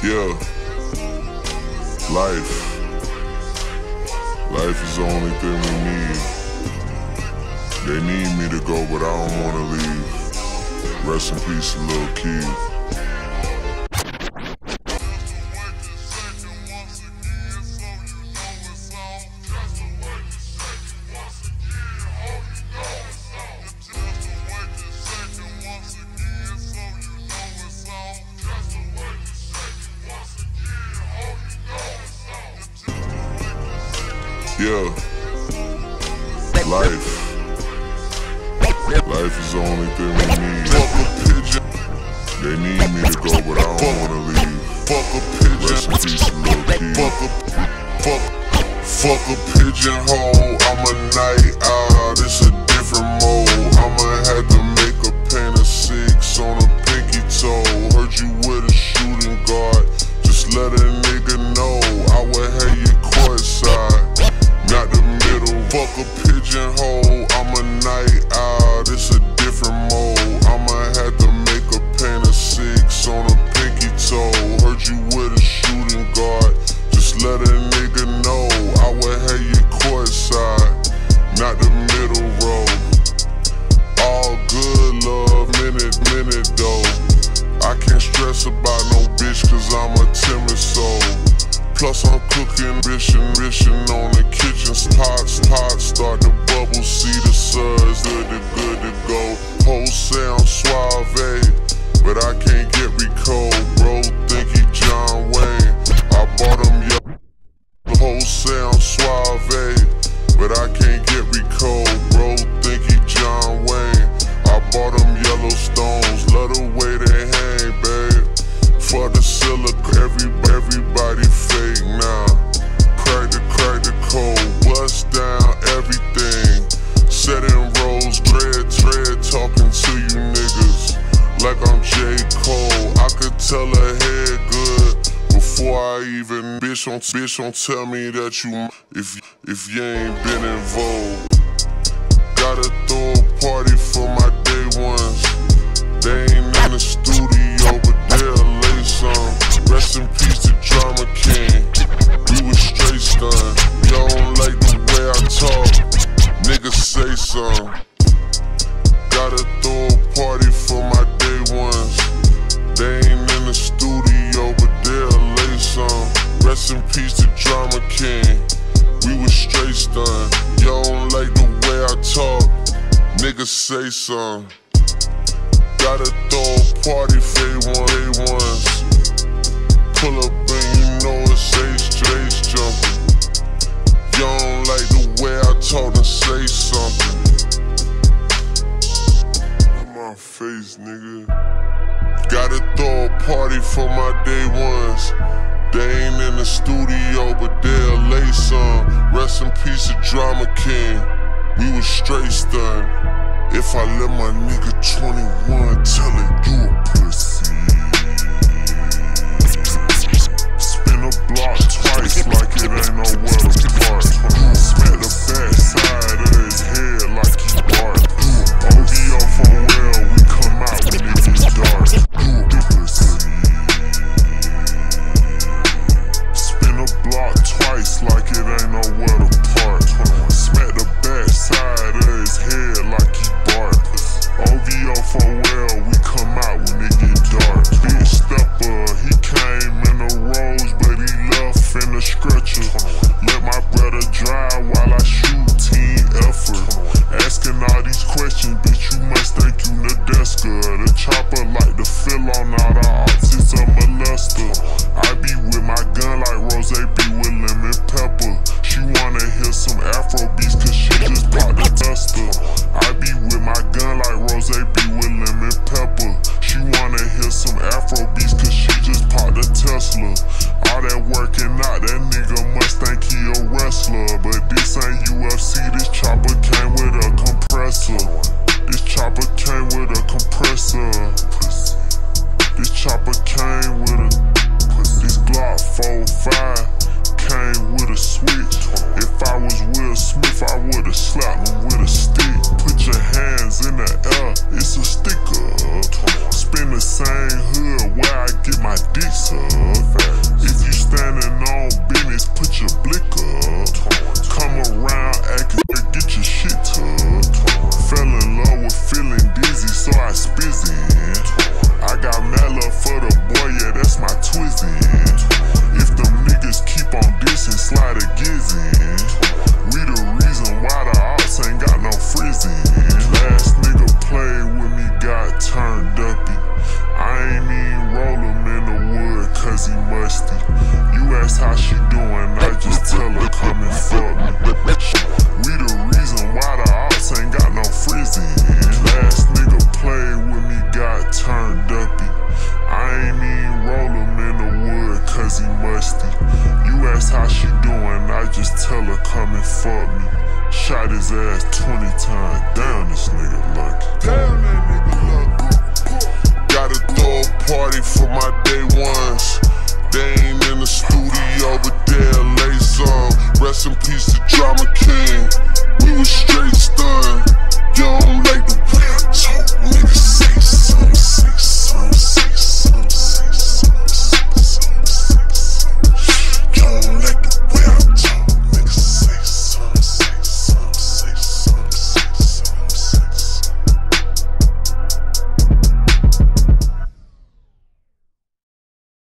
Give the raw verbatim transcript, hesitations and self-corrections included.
Yeah, life. Life is the only thing we need. They need me to go, but I don't wanna leave. Rest in peace, Lil Keith. Yeah, life. Life is the only thing we need. Fuck a pigeon. They need me to go, but I don't wanna leave. Fuck a pigeon. Rest in peace, Lil Keith. Fuck a, fuck, fuck a pigeonhole. I'm a night owl. It's a different mode. I'ma have to make a paint of six on a pinky toe. Heard you with a shooting guard. Just let a nigga know I would have you courtside. Not the middle, fuck a pigeonhole. I'm a night owl, this a different mode. I'ma have to make a paint of six on a pinky toe. Heard you with a shooting guard. Just let a nigga know I would have you courtside. Not the middle row. All good love, minute, minute though. I can't stress about no bitch cause I'm a timid soul. Plus I'm cooking, bishing, bishing on the kitchen pots, pots start to bubble, see the suds, good to good to go. Whole sound suave, but I can't get Rico, bro, think he John Wayne. I bought him yellow, whole sound suave, but I can't get Rico, bro, think he John Wayne. I bought him Yellowstones, let the way they hang, babe. For the silica, every, everybody fake now. Crack the, crack the code, bust down everything. Setting rolls, dread, dread, talking to you niggas like I'm J. Cole. I could tell her head good before I even. Bitch don't, bitch don't tell me that you, if, if you ain't been in vogue. Gotta throw a party for my day ones. They ain't in the studio, but they'll lay some. Rest in peace to Drama King. We was straight stunned. Y'all don't like the way I talk. Niggas say some. Gotta throw a party for my day ones. They ain't in the studio, but they'll lay some. Rest in peace to Drama King. We was straight stunned. Y'all don't like the way I talk. Niggas say some. Gotta throw a party for day ones. Pull up and you know it's Ace, Ace jumping. You don't like the way I talk and say something. In my face, nigga. Gotta throw a party for my day ones. They ain't in the studio, but they'll lay some. Rest in peace to Drama King. We was straight stunned. If I let my nigga twenty-one tell it, you a pussy. Spin a block twice like it ain't nowhere to park. Smack the back side of his head like he barked. O V off on well, we come out when it gets dark. You a pussy. Spin a block twice like it ain't nowhere to park. Smack the back side of his head like he barked. O V like twenty times. Damn, this nigga lucky. Damn, that nigga lucky. Gotta throw a party for my day ones. They ain't in the studio, but they'll lay some. Rest in peace to Drama King. We was straight stunned. You don't like the way I talk, nigga. Say something, say something.